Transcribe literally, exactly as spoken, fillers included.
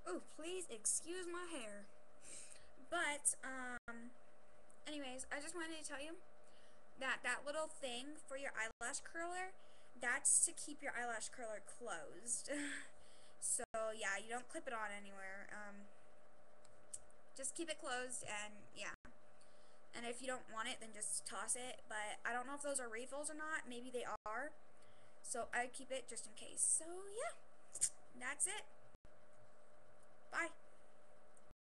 Oh, please excuse my hair. But, um, anyways, I just wanted to tell you that that little thing for your eyelash curler, that's to keep your eyelash curler closed. So, yeah, you don't clip it on anywhere. Um, just keep it closed, and yeah. And if you don't want it, then just toss it. But I don't know if those are refills or not. Maybe they are. So I keep it just in case. So, yeah, that's it. Bye.